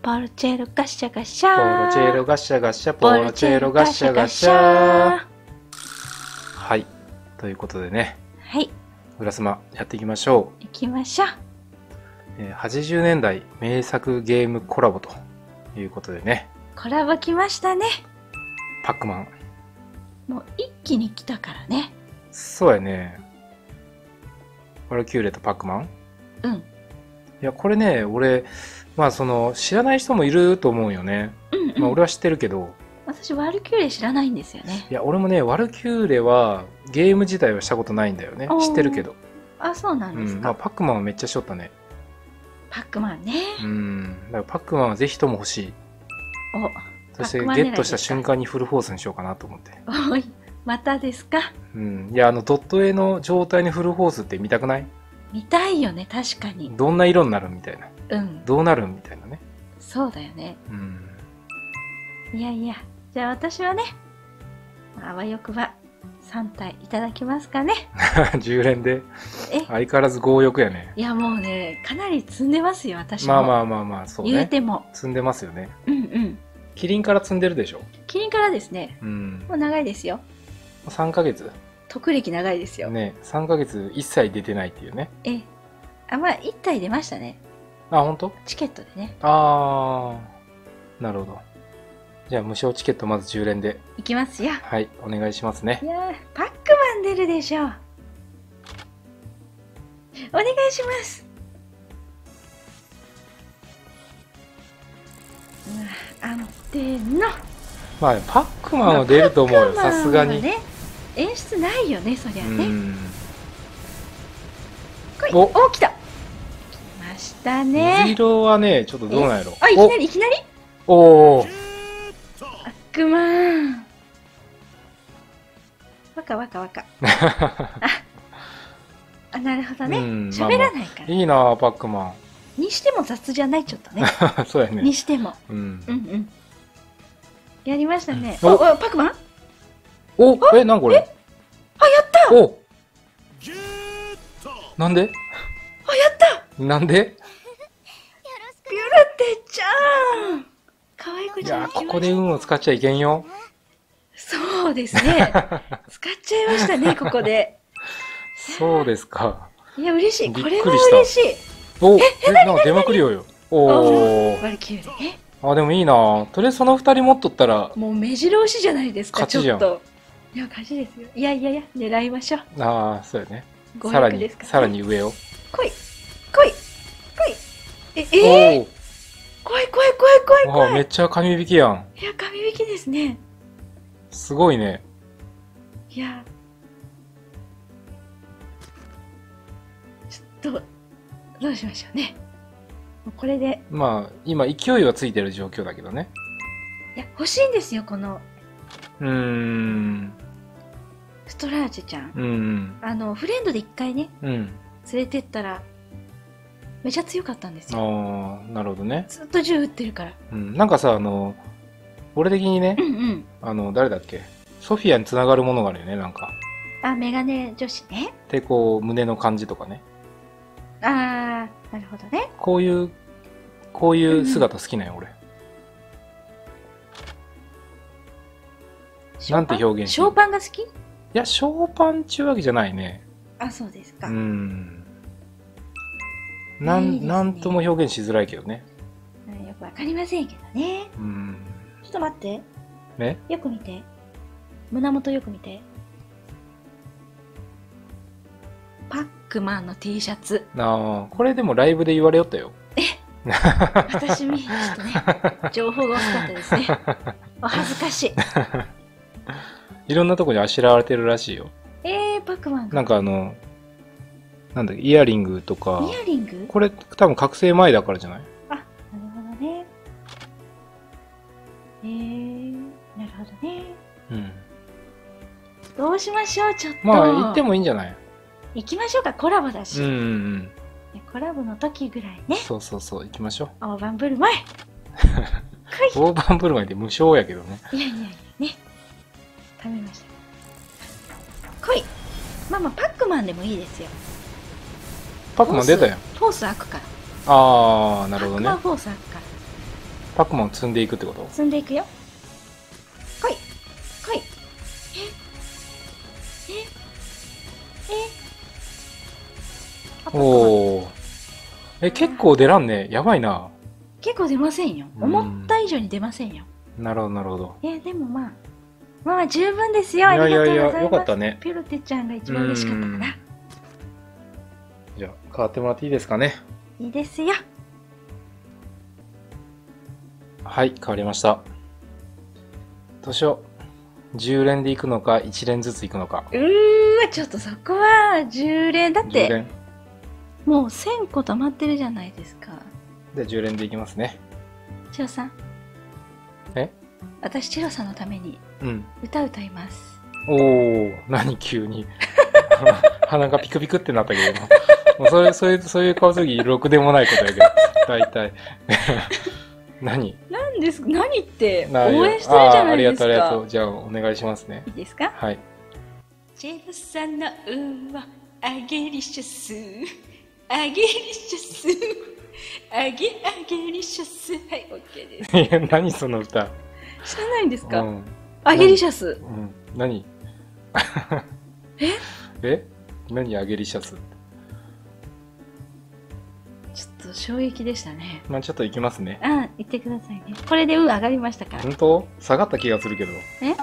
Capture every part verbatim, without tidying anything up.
ポルチェロガシャガシャポルチェロガシャガシャ、ポルチェロガシャガシャ。はい。ということでね。 はい。 浦島やっていきましょう。行きましょう。 えー、はちじゅうねんだい名作ゲームコラボということでね。 コラボ来ましたね。 パックマン。 もう一気に来たからね。 そうやね。ワルキューレとパックマン？ うん。 いや、これね、俺、まあその、知らない人もいると思うよね。 うんうん、 まあ俺は知ってるけど。 私、ワルキューレ知らないんですよね。 いや、俺もね、ワルキューレはゲーム自体はしたことないんだよね。知ってるけど。 あ、そうなんですか。 うん、まあパックマンはめっちゃしょったね。 パックマンね。 うん。だからパックマンはぜひとも欲しい。 お、 そしてゲットした瞬間にフルフォースにしようかなと思って。 おい、またですか。 うん。いや、あの、ドット絵の状態にフルフォースって見たくない？ 見たいよね、確かに。 どんな色になるみたいな。 うん。 どうなるみたいなね。 そうだよね。 うん。 いやいや、じゃあ私はね、あわよくばさんたいいただきますかね。 じゅう連で。 え相変わらず強欲やね。 いやもうね、かなり積んでますよ、私も。 まあまあまあまあ、そうね。 言うても。 積んでますよね。 うんうん。 キリンから積んでるでしょ。 キリンからですね。 うん。 もう長いですよ。 さんかげつ。 特歴長いですよ。 ね、さんかげつ一切出てないっていうね。 え、あ、まあいったい出ましたね。 あ、ほんと？ チケットでね。 あー、なるほど。じゃあ無償チケットまずじゅう連で。 いきますよ。 はい、お願いしますね。 いやー、パックマン出るでしょう。お願いします。うわ、安定の。 まあ、パックマンは出ると思うよ、さすがに。 ね、演出ないよね、そりゃね。来い。 お、 お、来た。来ましたね。 水色はね、ちょっとどうなんやろ。 あ、いきなりいきなり。 おお。 パックマン。わかわかわか。あ、あ、なるほどね。喋らないから。 いいな、パックマン。にしても雑じゃない、ちょっとね。 そうやね。 にしても。 うん。うんうん。やりましたね。お、お、パックマン？ お、え、なんこれ？ あ、やった！ お！なんで？ あ、やった！ なんで？ ピュルテちゃん！可愛い子ちゃん。 いや、ここで運を使っちゃいけんよ。 そうですね。使っちゃいましたね、ここで。 そうですか。 いや、嬉しい。これは嬉しい。 お、え、なんか出まくりよよ。おお。 ワルキューレ。 あ、でもいいな。とりあえずその二人持っとったら。 もう目白押しじゃないですか、 勝ちじゃん。 ちょっと。いや、勝ちですよ。いやいやいや、狙いましょう。 ああ、そうやね。さらに、さらに上を。 来い、来い、来い。え、えー、怖い怖い怖い怖い怖い。 めっちゃ紙引きやん。 いや、紙引きですね。 すごいね。 いや。ちょっと、どうしましょうね。これで。 まあ、今勢いはついてる状況だけどね。 いや、欲しいんですよ、この。 うーん。 ストラーチェちゃん。 うん。 あの、フレンドで一回ね、 うん。連れてったら、めちゃ強かったんですよ。 ああ、なるほどね。 ずっと銃撃ってるから。 うん。なんかさ、あの、俺的にね、 うんうん。あの、誰だっけ？ソフィアにつながるものがあるよね、なんか。 あ、メガネ女子ね。 で、こう、胸の感じとかね。 ああ、なるほどね。 こういう、こういう姿好きなんよ、俺。なんて表現ショーパンが好き？いや、ショーパンちゅうわけじゃないね。 あ、そうですか。 うん。なん、なんとも表現しづらいけどね。 よくわかりませんけどね。 うん。 ちょっと待って。 ね？ よく見て。胸元よく見て。パックマンの T シャツ。 ああ、これでもライブで言われよったよ。 え私み、ちょっとね、情報が惜しかったですね。お恥ずかしい。 いろんなとこにあしらわれてるらしいよ。 えー、パックマンなんかあの、なんだっけ、イヤリングとか。 イヤリング？ これ多分覚醒前だからじゃない？ あ、なるほどね。えー、なるほどね。 うん。 どうしましょう、ちょっと。 まあ、行ってもいいんじゃない？ 行きましょうか、コラボだし。 うんうんうん。 コラボの時ぐらいね。 そうそうそう、行きましょう。 大盤振る舞い。 大盤振る舞いで無償やけどね。 いやいやいやね。食べました。来い。まあまあ、パックマンでもいいですよ。 パックマン出たやん。 フォース開くから。 ああ、なるほどね。 パックマンフォース開くから。 パックマン積んでいくってこと？ 積んでいくよ。来い来い。えええおお。え、結構出らんね。やばいな。 結構出ませんよ。思った以上に出ませんよ。 なるほど、なるほど。 え、でもまあ、まあ十分ですよ。あいりがとうございます。 やいやいや、よかったね。 ピロテちゃんが一番嬉しかったかな。 じゃあ、変わってもらっていいですかね。 いいですよ。 はい、変わりました。どうしよう。じゅう連でいくのか、いち連ずついくのか。 うーわ、ちょっとそこはじゅう連だっじゅうて、 連。 もうせんこ溜まってるじゃないですか。 で、じゅう連でいきますね。 チロさん。 え？ 私、チロさんのためにうん。 歌歌います。 おお、何急に。鼻がピクピクってなったけど、もうそれ、そういう、そういう顔すぎ、ろくでもないことやけど、大体。何？ 何ですか？何ってな応援してるじゃないですか。 あーありがとう、ありがとう。じゃあ、お願いしますね。 いいですか？ はい。 チェロさんの運はアゲリシャス、アゲリシャス、アゲアゲリシャス。はい、オッケーです。 いや、何その歌。 知らないんですか？ うん。 アゲリシャス。 うん。何え？ え何アゲリシャスって。 ちょっと衝撃でしたね。 まあちょっと行きますね。 あ、言ってくださいね。これで運上がりましたから。 本当？下がった気がするけど。 え？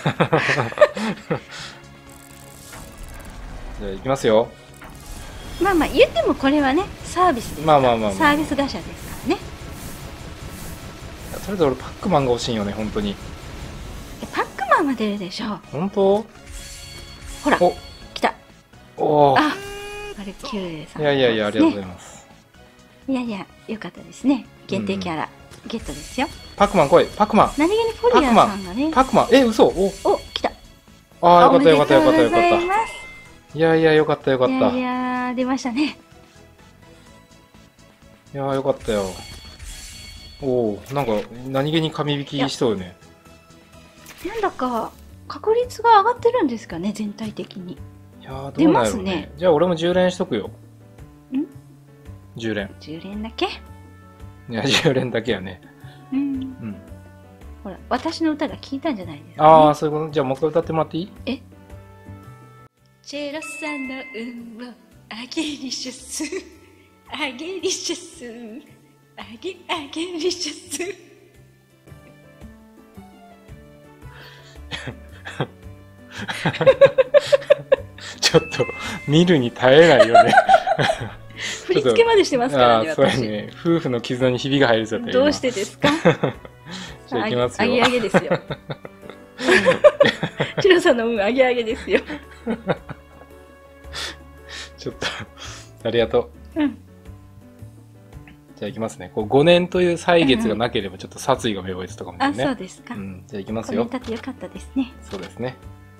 じゃあ行きますよ。 まあまあ言ってもこれはね、サービスですから。 まあまあまあまあサービス打者ですからね。 それぞれパックマンが欲しいよね、本当に。 えパックマンは出るでしょう。 本当？ ほら、 お、 来た。 おー。 あ、あれキュウレイさん、 いやいやいや、ありがとうございます。 いやいや、よかったですね。限定キャラ、ゲットですよ。 パックマン来い、パックマン。 何気にフォリアーさんがね。 パックマン、え、嘘？お、 お、来た。 ああ、よかったよかったよかったよかっおめでとうございます。 た。いやいや、よかったよかった。 いやいや、出ましたね。 いやーよかったよ。おお、なんか何気に紙引きしそうよね。 なんだか確率が上がってるんですかね、全体的に。 いやーどうなんやろう出ますね。 じゃあ俺もじゅう連しとくよ。 ん ? じゅう 連。 じゅう連だけ。 いや、じゅう連だけやね。 うん。 うん。 ほら、私の歌が聞いたんじゃないですか、ね。 ああ、そういうこと。じゃあもう一回歌ってもらっていい？ えチェロさんの運をアゲリシャス、アゲリシャス、アゲアゲリシャス。 ちょっと見るに耐えないよね。 振り付けまでしてますからね、 ああ、そうや私。 ね。夫婦の絆にひびが入るぞって。 どうしてですか？ じゃあ行きますよ。 あげあげですよ。チロさんの運あげあげですよ。 ちょっと、ありがとう。 うん。 じゃあ行きますね。こうごねんという歳月がなければちょっと殺意が芽生えてたかもしれあ、 ないね。 そうですか。 うん、じゃあ行きますこれよ。 歌ってよかったですね。 そうですね。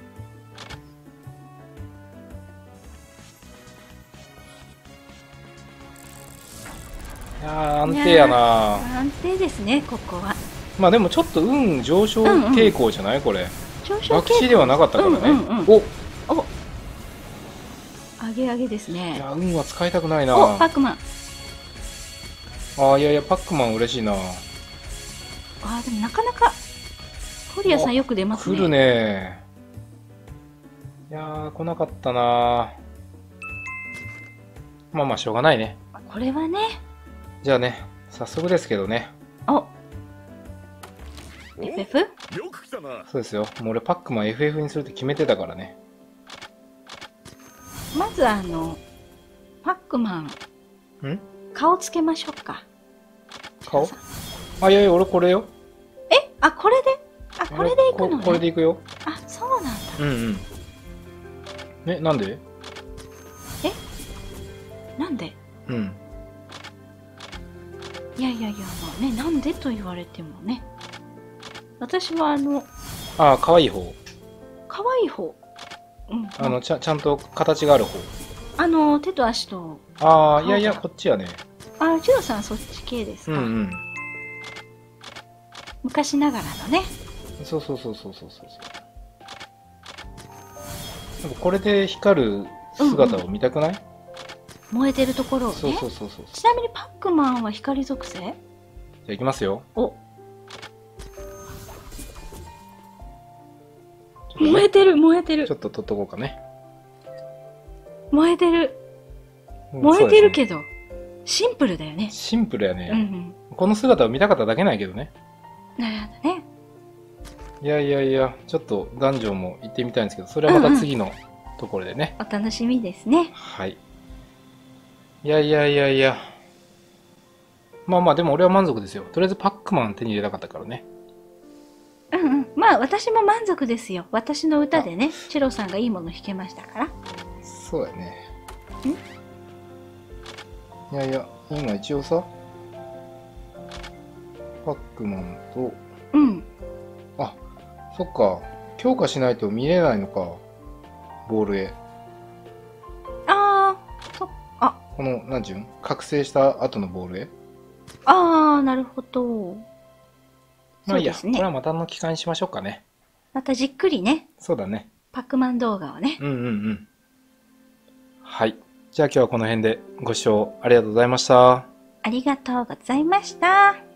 いやー安定やな。 安定ですね、ここは。 まあでもちょっと運上昇傾向じゃない、これ。 上昇博打ではなかったからね。 うんうんうんお、 おあげあげですいね。 や運は使いたくないな。 お、パックマン。 ああ、いやいや、パックマン嬉しいな。 あー、でもなかなか、フォリアさんよく出ますね。 来るね。いやー、来なかったな。まあまあ、しょうがないね。 これはね、 じゃあね、早速ですけどね。 お エフエフ？ よく来たな。 そうですよ。もう俺パックマン エフエフ にするって決めてたからね。 まずあの、パックマン、 ん顔つけましょうか。 顔あ、いやいや、俺これよ。 えあ、これであ、これでいくのね。 ここれでいくよ。 あ、そうなんだ。 うんうん。ね、なんで？ なんでうん。 いやいやいや、まあね、なんでと言われてもね。私はあの、 ああ、可愛い方。 可愛い方。うん。 あの、ちゃちゃんと形がある方。 あの、手と足と、 ああ、いやいや、こっちやね。 あ、ジロさんそっち系ですか。 うんうん。 昔ながらのね。 そうそうそうそうそうそう。なんかこれで光る姿を見たくない？ 燃えてるところをね。 そうそうそうそう。 ちなみにパックマンは光属性？ じゃあ行きますよ。 お、 ね、 燃えてる燃えてるちょっと取っとこうかね。 燃えてるうん燃えてるけど。 ど、シンプルだよね。 シンプルやね。 うんうんこの姿を見たかっただけないけどね。 なるほどね。 いやいやいや、ちょっとダンジョンも行ってみたいんですけど、それはまた次のところでね。 お楽しみですね。 はい。いやいやいやいや。まあまあ、でも俺は満足ですよ。とりあえずパックマン手に入れたかったからね。 うんうん。まあ私も満足ですよ。私の歌でね、チロさんがいいもの弾けましたから。 そうやね。いやいや、今一応さ、パックマンと、 うん。 あ、そっか。強化しないと見れないのか。ボールへ。 あー、そあ、 この、なんちゅうん覚醒した後のボールへ。 あー、なるほど。 まあいいや、 そうですねこれはまたの機会にしましょうかね。 またじっくりね、 そうだね。 パックマン動画をね。 うんうんうん。はい。じゃあ今日はこの辺でご視聴ありがとうございました。 ありがとうございました。